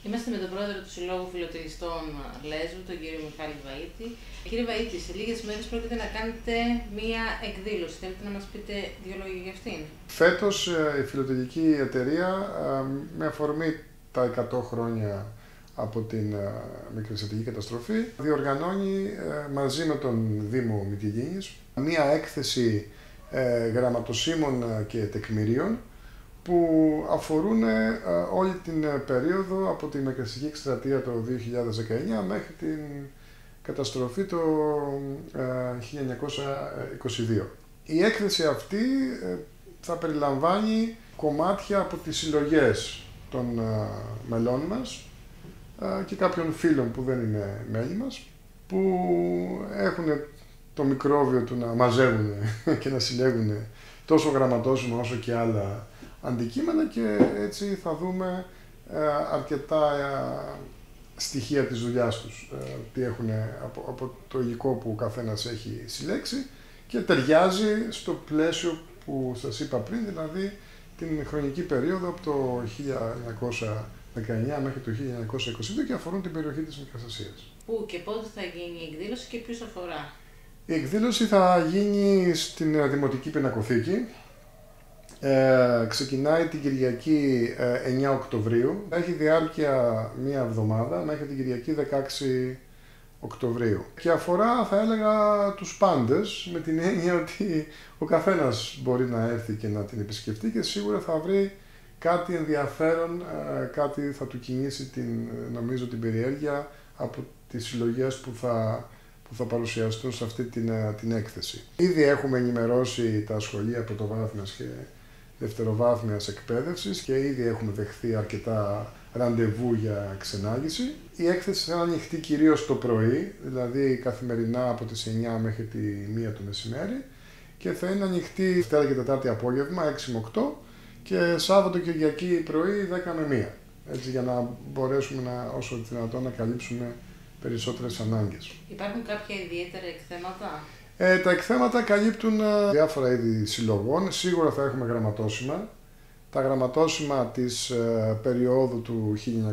Είμαστε με τον πρόεδρο του Συλλόγου Φιλοτελιστών Λέσβου, τον κύριο Μιχάλη Βαΐτη. Κύριε Βαΐτη, σε λίγες μέρες πρόκειται να κάνετε μία εκδήλωση. Θέλετε να μας πείτε δύο λόγια για αυτήν? Φέτος η φιλοτελική εταιρεία, με αφορμή τα 100 χρόνια από την μικρασιατική καταστροφή, διοργανώνει μαζί με τον Δήμο Μυτιλήνης μία έκθεση γραμματοσύμων και τεκμηρίων που αφορούν όλη την περίοδο από τη μικρασιατική εκστρατεία το 2019 μέχρι την καταστροφή το 1922. Η έκθεση αυτή θα περιλαμβάνει κομμάτια από τις συλλογές των μελών μας και κάποιων φίλων που δεν είναι μέλη μας, που έχουν το μικρόβιο του να μαζεύουν και να συλλέγουν τόσο γραμματόσημα όσο και άλλα αντικείμενα, και έτσι θα δούμε αρκετά στοιχεία της δουλειάς τους, τι έχουν από το υλικό που ο καθένας έχει συλλέξει, και ταιριάζει στο πλαίσιο που σας είπα πριν, δηλαδή την χρονική περίοδο από το 1919 μέχρι το 1922, και αφορούν την περιοχή της Μικρασιας. Πού και πότε θα γίνει η εκδήλωση και ποιους αφορά? Η εκδήλωση θα γίνει στην Δημοτική Πινακοθήκη. Ξεκινάει την Κυριακή 9 Οκτωβρίου. Έχει διάρκεια μία εβδομάδα μέχρι την Κυριακή 16 Οκτωβρίου. Και αφορά, θα έλεγα, τους πάντες, με την έννοια ότι ο καθένας μπορεί να έρθει και να την επισκεφτεί, και σίγουρα θα βρει κάτι ενδιαφέρον, κάτι θα του κινήσει νομίζω την περιέργεια από τις συλλογές που θα παρουσιαστούν σε αυτή την έκθεση. Ήδη έχουμε ενημερώσει τα σχολεία πρωτοβάθμιας και δευτεροβάθμιας εκπαίδευσης και ήδη έχουμε δεχθεί αρκετά ραντεβού για ξενάγηση. Η έκθεση θα είναι ανοιχτή κυρίως το πρωί, δηλαδή καθημερινά από τις 9 μέχρι τη 1 το μεσημέρι, και θα είναι ανοιχτή Δευτέρα και Τετάρτη απόγευμα 6 με 8 και Σάββατο και Κυριακή πρωί 10 με 1. Έτσι, για να μπορέσουμε όσο δυνατόν να καλύψουμε περισσότερες ανάγκες. Υπάρχουν κάποια ιδιαίτερα εκθέματα? Τα εκθέματα καλύπτουν διάφορα είδη συλλογών. Σίγουρα θα έχουμε γραμματόσημα. Τα γραμματόσημα της περίοδου του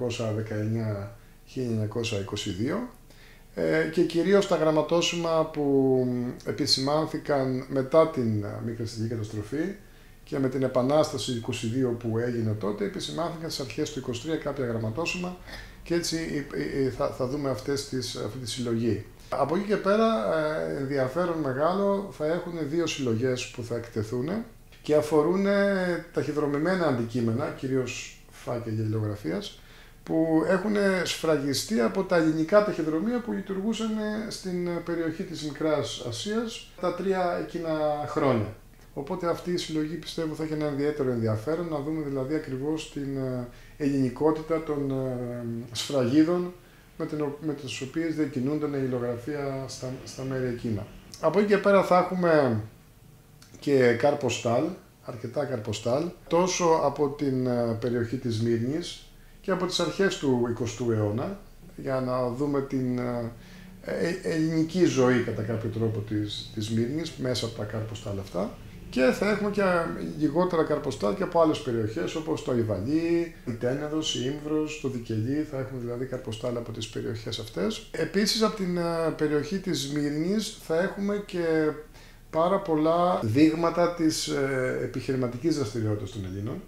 1919-1922 και κυρίως τα γραμματόσημα που επισημάνθηκαν μετά την μικρασιατική καταστροφή και με την Επανάσταση 22 που έγινε τότε, επισημάνθηκαν στις αρχές του 23 κάποια γραμματόσημα, και έτσι θα δούμε αυτή τη συλλογή. Από εκεί και πέρα, ενδιαφέρον μεγάλο θα έχουν δύο συλλογές που θα εκτεθούν και αφορούν ταχυδρομημένα αντικείμενα, κυρίως φάκελοι λιλογραφίας, που έχουν σφραγιστεί από τα ελληνικά ταχυδρομεία που λειτουργούσαν στην περιοχή της Μικράς Ασίας τα 3 εκείνα χρόνια. Οπότε αυτή η συλλογή, πιστεύω, θα έχει ένα ιδιαίτερο ενδιαφέρον, να δούμε δηλαδή ακριβώς την ελληνικότητα των σφραγίδων με τις οποίες διακινούνταν η υλογραφία στα μέρη εκείνα. Από εκεί και πέρα θα έχουμε και καρποστάλ, αρκετά καρποστάλ, τόσο από την περιοχή της Σμύρνης και από τις αρχές του 20ου αιώνα, για να δούμε την ελληνική ζωή κατά κάποιο τρόπο της Σμύρνης μέσα από τα καρποστάλ αυτά. Και θα έχουμε και λιγότερα καρποστάλ και από άλλες περιοχές, όπως το Ιβαλί, η Τένεδος, η Ήμβρος, το Δικελί. Θα έχουμε δηλαδή καρποστάλ από τις περιοχές αυτές. Επίσης, από την περιοχή της Σμύρνης θα έχουμε και πάρα πολλά δείγματα της επιχειρηματικής δραστηριότητας των Ελλήνων,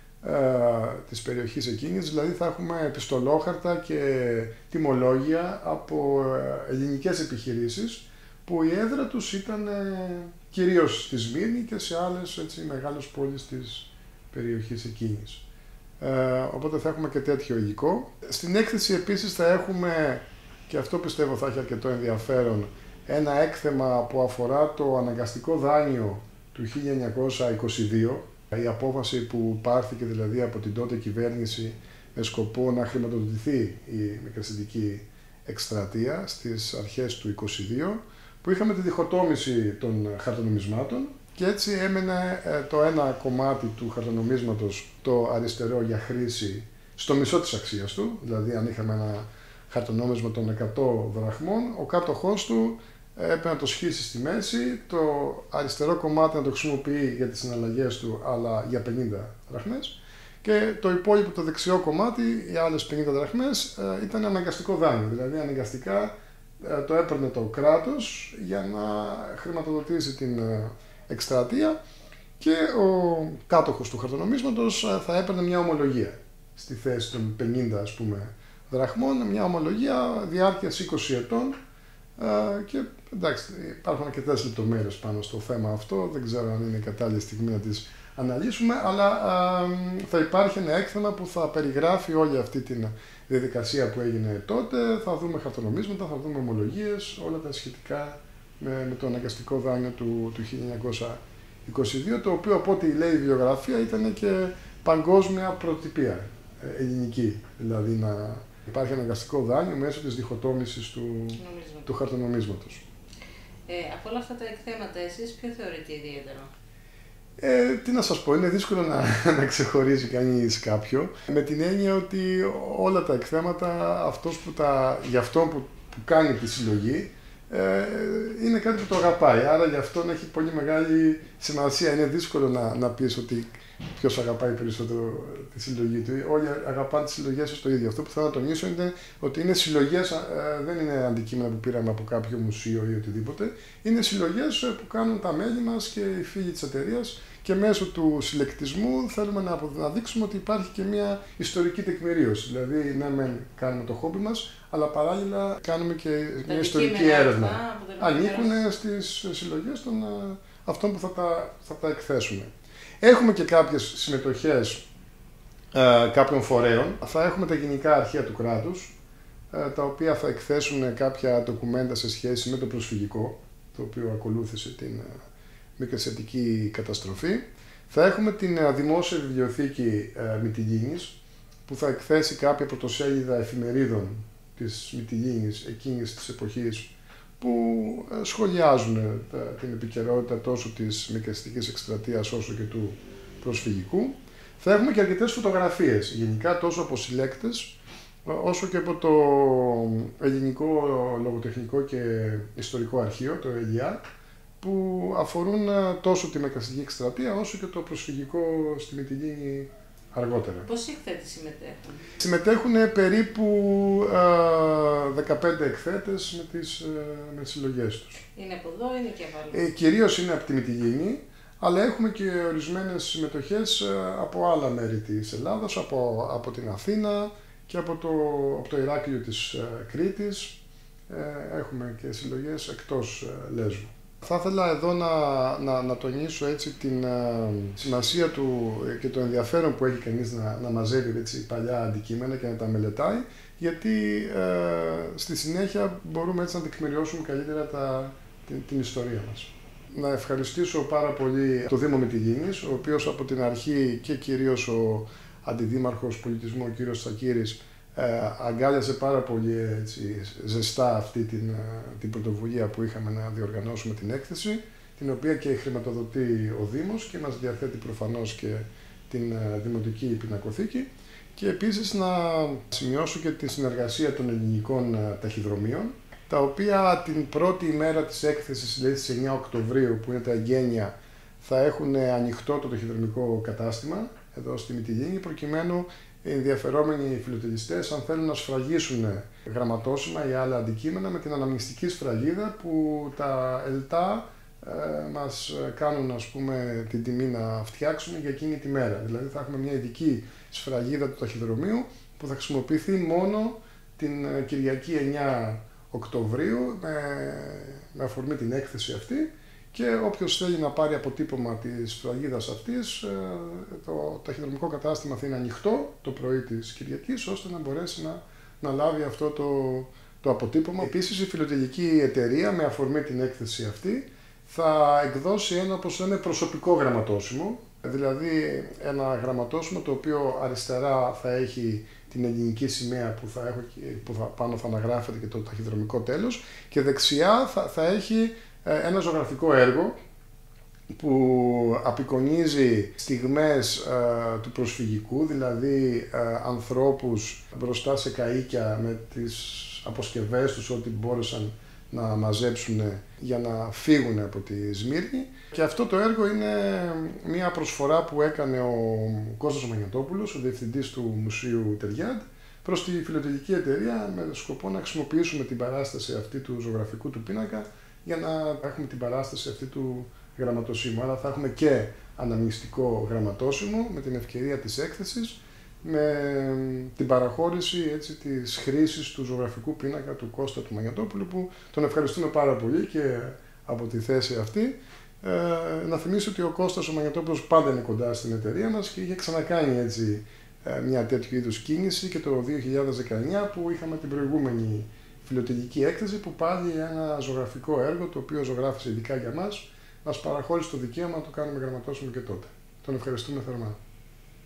της περιοχής εκείνης. Δηλαδή θα έχουμε επιστολόχαρτα και τιμολόγια από ελληνικές επιχειρήσεις, που η έδρα τους ήταν κυρίως στη Σμύρνη και σε άλλες μεγάλες πόλεις της περιοχής εκείνης. Οπότε θα έχουμε και τέτοιο υλικό. Στην έκθεση επίσης θα έχουμε, και αυτό πιστεύω θα έχει αρκετό ενδιαφέρον, ένα έκθεμα που αφορά το αναγκαστικό δάνειο του 1922, η απόφαση που πάρθηκε δηλαδή από την τότε κυβέρνηση με σκοπό να χρηματοδοτηθεί η μικρασιατική εκστρατεία στις αρχές του 1922, που είχαμε τη διχοτόμηση των χαρτονομισμάτων, και έτσι έμενε το ένα κομμάτι του χαρτονομίσματος, το αριστερό, για χρήση στο μισό της αξίας του. Δηλαδή, αν είχαμε ένα χαρτονόμισμα των 100 δραχμών, ο κάτοχός του έπρεπε να το σχίσει στη μέση, το αριστερό κομμάτι να το χρησιμοποιεί για τις συναλλαγές του, αλλά για 50 δραχμές, και το υπόλοιπο, το δεξιό κομμάτι, οι άλλες 50 δραχμές, ήταν αναγκαστικό δάνειο. Δηλαδή αναγκαστικά το έπαιρνε το κράτος για να χρηματοδοτήσει την εκστρατεία και ο κάτοχος του χαρτονομίσματος θα έπαιρνε μια ομολογία στη θέση των 50 ας πούμε δραχμών, μια ομολογία διάρκειας 20 ετών. Και εντάξει, υπάρχουν αρκετές λεπτομέρειες πάνω στο θέμα αυτό, δεν ξέρω αν είναι η κατάλληλη στιγμή να τις αναλύσουμε, αλλά θα υπάρχει ένα έκθεμα που θα περιγράφει όλη αυτή τη διαδικασία που έγινε τότε. Θα δούμε χαρτονομίσματα, θα δούμε ομολογίες, όλα τα σχετικά με το αναγκαστικό δάνειο του 1922, το οποίο από ό,τι λέει η βιογραφία ήταν και παγκόσμια πρωτοτυπία ελληνική, δηλαδή να υπάρχει αναγκαστικό δάνειο μέσω της διχοτόμησης του χαρτονομίσματος. Από όλα αυτά τα εκθέματα, εσείς ποιο θεωρείτε ιδιαίτερο? Τι να σας πω, είναι δύσκολο να ξεχωρίζει κανείς κάποιο, με την έννοια ότι όλα τα εκθέματα, για αυτόν που κάνει τη συλλογή, είναι κάτι που το αγαπάει, άρα για αυτόν έχει πολύ μεγάλη σημασία. Είναι δύσκολο να πεις ότι ποιος αγαπάει περισσότερο τη συλλογή του. Όλοι αγαπάνε τις συλλογές τους το ίδιο. Αυτό που θέλω να τονίσω είναι ότι είναι συλλογές, δεν είναι αντικείμενα που πήραμε από κάποιο μουσείο ή οτιδήποτε. Είναι συλλογές που κάνουν τα μέλη μας και οι φίλοι της εταιρείας, και μέσω του συλλεκτισμού θέλουμε να δείξουμε ότι υπάρχει και μια ιστορική τεκμηρίωση. Δηλαδή, ναι, μεν κάνουμε το χόμπι μας, αλλά παράλληλα κάνουμε και μια ιστορική έρευνα. Ανήκουν στις συλλογές των αυτών που θα τα εκθέσουμε. Έχουμε και κάποιες συμμετοχές κάποιων φορέων. Θα έχουμε τα γενικά αρχεία του κράτους, τα οποία θα εκθέσουν κάποια ντοκουμέντα σε σχέση με το προσφυγικό, το οποίο ακολούθησε την μικρασιατική καταστροφή. Θα έχουμε την δημόσια βιβλιοθήκη Μυτιλήνης, που θα εκθέσει κάποια πρωτοσέλιδα εφημερίδων της Μυτιλήνης εκείνης της εποχής, που σχολιάζουν την επικαιρότητα τόσο της μικρασιατικής εκστρατείας όσο και του προσφυγικού. Θα έχουμε και αρκετές φωτογραφίες, γενικά τόσο από συλλέκτες, όσο και από το Ελληνικό Λογοτεχνικό και Ιστορικό Αρχείο, το ΕΛΙΑ, που αφορούν τόσο τη μικρασιατική εκστρατεία όσο και το προσφυγικό στη Μυτιλήνη αργότερα. Πόσοι εκθέτες συμμετέχουν? Συμμετέχουν περίπου 15 εκθέτες με τις συλλογές τους. Είναι από εδώ, είναι και από αλλού? Κυρίως είναι από τη Μυτιλήνη, αλλά έχουμε και ορισμένες συμμετοχές από άλλα μέρη της Ελλάδας, από την Αθήνα και από το Ηράκλειο της Κρήτης. Έχουμε και συλλογές εκτός Λέσβου. Θα ήθελα εδώ να τονίσω έτσι την σημασία του και το ενδιαφέρον που έχει κανείς να μαζεύει έτσι παλιά αντικείμενα και να τα μελετάει, γιατί στη συνέχεια μπορούμε έτσι να τεκμηριώσουμε καλύτερα την ιστορία μας. Να ευχαριστήσω πάρα πολύ το Δήμο Μυτιλήνης, ο οποίος από την αρχή και κυρίως ο Αντιδήμαρχος Πολιτισμού, ο κύριος Τσακύρης, αγκάλιασε πάρα πολύ έτσι, ζεστά αυτή την πρωτοβουλία που είχαμε να διοργανώσουμε την έκθεση, την οποία και χρηματοδοτεί ο Δήμος και μας διαθέτει προφανώς και την Δημοτική Πινακοθήκη. Και επίσης να σημειώσω και τη συνεργασία των ελληνικών ταχυδρομείων, τα οποία την πρώτη ημέρα της έκθεσης, δηλαδή στις 9 Οκτωβρίου, που είναι τα εγγένεια, θα έχουν ανοιχτό το ταχυδρομικό κατάστημα εδώ στη Μυτιλήνη, προκειμένου οι ενδιαφερόμενοι φιλοτελιστές, αν θέλουν να σφραγίσουν γραμματόσημα ή άλλα αντικείμενα, με την αναμνηστική σφραγίδα που τα ΕΛΤΑ μας κάνουν, ας πούμε, την τιμή να φτιάξουμε για εκείνη τη μέρα. Δηλαδή θα έχουμε μια ειδική σφραγίδα του ταχυδρομείου που θα χρησιμοποιηθεί μόνο την Κυριακή 9 Οκτωβρίου με αφορμή την έκθεση αυτή, και όποιος θέλει να πάρει αποτύπωμα της σφραγίδας αυτής, το ταχυδρομικό κατάστημα θα είναι ανοιχτό το πρωί της Κυριακής, ώστε να μπορέσει να λάβει αυτό το αποτύπωμα. Επίσης, η φιλοτελική εταιρεία, με αφορμή την έκθεση αυτή, θα εκδώσει ένα, όπως λέμε, προσωπικό γραμματόσημο, δηλαδή ένα γραμματόσημο το οποίο αριστερά θα έχει την ελληνική σημαία που πάνω θα αναγράφεται και το ταχυδρομικό τέλος, και δεξιά θα έχει ένα ζωγραφικό έργο που απεικονίζει στιγμές του προσφυγικού, δηλαδή ανθρώπους μπροστά σε καΐκια με τις αποσκευές τους, ό,τι μπόρεσαν να μαζέψουν για να φύγουν από τη Σμύρνη. Και αυτό το έργο είναι μια προσφορά που έκανε ο Κώστας Μανιωτόπουλος, ο διευθυντής του Μουσείου Τεριάντ, προς τη φιλοτεχνική εταιρεία με σκοπό να χρησιμοποιήσουμε την παράσταση αυτή του ζωγραφικού του πίνακα για να έχουμε την παράσταση αυτή του γραμματοσύμου. Άρα θα έχουμε και αναμνηστικό γραμματόσυμο με την ευκαιρία της έκθεσης, με την παραχώρηση έτσι, της χρήσης του ζωγραφικού πίνακα του Κώστα του Μανιωτόπουλου, που τον ευχαριστούμε πάρα πολύ και από τη θέση αυτή. Να θυμίσω ότι ο Κώστας ο Μανιωτόπουλος πάντα είναι κοντά στην εταιρεία μας και είχε ξανακάνει έτσι μια τέτοιου είδους κίνηση και το 2019 που είχαμε την προηγούμενη φιλοτεχνική έκθεση, που πάλι ένα ζωγραφικό έργο το οποίο ζωγράφησε ειδικά για μας παραχώρησε το δικαίωμα να το κάνουμε γραμματόσυμο και τότε. Τον ευχαριστούμε θερμά.